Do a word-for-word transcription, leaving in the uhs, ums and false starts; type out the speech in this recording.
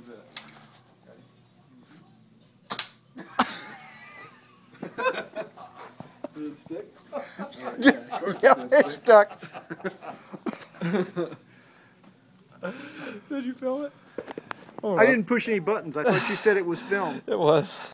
Where's that? Did it stick? Oh, yeah, of course Yeah, it it's stuck. Did you film it? Oh, I didn't push any buttons. I thought you said it was film. It was.